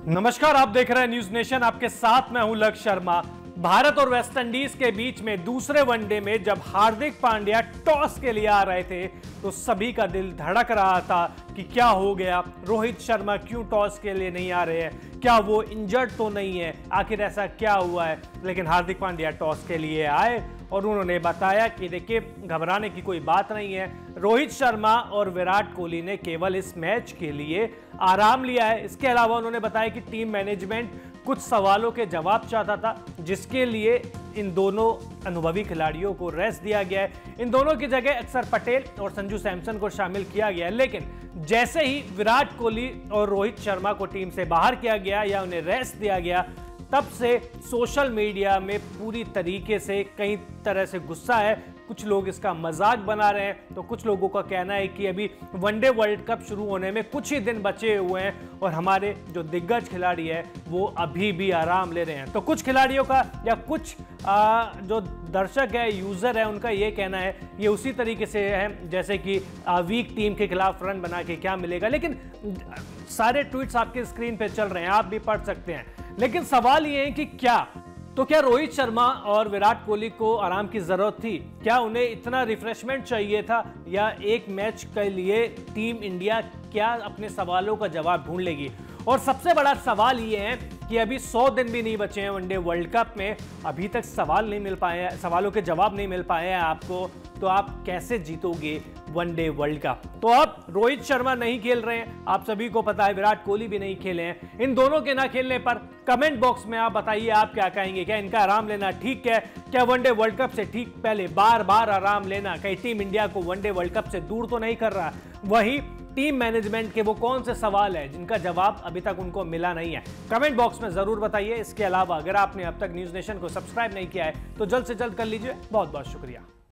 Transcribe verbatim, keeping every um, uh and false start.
नमस्कार, आप देख रहे हैं न्यूज नेशन। आपके साथ मैं हूं लक्ष्य शर्मा। भारत और वेस्टइंडीज के बीच में दूसरे वनडे में जब हार्दिक पांड्या टॉस के लिए आ रहे थे तो सभी का दिल धड़क रहा था कि क्या हो गया, रोहित शर्मा क्यों टॉस के लिए नहीं आ रहे हैं, क्या वो इंजर्ड तो नहीं है, आखिर ऐसा क्या हुआ है। लेकिन हार्दिक पांड्या टॉस के लिए आए और उन्होंने बताया कि देखिए, घबराने की कोई बात नहीं है। रोहित शर्मा और विराट कोहली ने केवल इस मैच के लिए आराम लिया है। इसके अलावा उन्होंने बताया कि टीम मैनेजमेंट कुछ सवालों के जवाब चाहता था, जिसके लिए इन दोनों अनुभवी खिलाड़ियों को रेस्ट दिया गया है। इन दोनों की जगह अक्षर पटेल और संजू सैमसन को शामिल किया गया है। लेकिन जैसे ही विराट कोहली और रोहित शर्मा को टीम से बाहर किया गया या उन्हें रेस्ट दिया गया, तब से सोशल मीडिया में पूरी तरीके से कई तरह से गुस्सा है। कुछ लोग इसका मजाक बना रहे हैं, तो कुछ लोगों का कहना है कि अभी वनडे वर्ल्ड कप शुरू होने में कुछ ही दिन बचे हुए हैं और हमारे जो दिग्गज खिलाड़ी है वो अभी भी आराम ले रहे हैं। तो कुछ खिलाड़ियों का या कुछ आ, जो दर्शक है, यूजर है, उनका ये कहना है ये उसी तरीके से है जैसे कि आ, वीक टीम के खिलाफ रन बना के क्या मिलेगा। लेकिन सारे ट्वीट्स आपके स्क्रीन पे चल रहे हैं, आप भी पढ़ सकते हैं। लेकिन सवाल ये है कि क्या तो क्या रोहित शर्मा और विराट कोहली को आराम की जरूरत थी? क्या उन्हें इतना रिफ्रेशमेंट चाहिए था, या एक मैच के लिए टीम इंडिया क्या अपने सवालों का जवाब ढूंढ लेगी? और सबसे बड़ा सवाल ये है कि अभी सौ दिन भी नहीं बचे हैं वनडे वर्ल्ड कप में, अभी तक सवाल नहीं मिल पाए हैं, सवालों के जवाब नहीं मिल पाए हैं आपको, तो आप कैसे जीतोगे वनडे वर्ल्ड कप? तो अब रोहित शर्मा नहीं खेल रहे हैं, आप सभी को पता है, विराट कोहली भी नहीं खेले हैं। इन दोनों के ना खेलने पर कमेंट बॉक्स में आप बताइए आप क्या कहेंगे। क्या इनका आराम लेना ठीक है? क्या वनडे वर्ल्ड कप से ठीक पहले बार बार आराम लेना कहीं टीम इंडिया को वनडे वर्ल्ड कप से दूर तो नहीं कर रहा? वहीं टीम मैनेजमेंट के वो कौन से सवाल है जिनका जवाब अभी तक उनको मिला नहीं है? कमेंट बॉक्स में जरूर बताइए। इसके अलावा अगर आपने अब तक न्यूज नेशन को सब्सक्राइब नहीं किया है तो जल्द से जल्द कर लीजिए। बहुत बहुत शुक्रिया।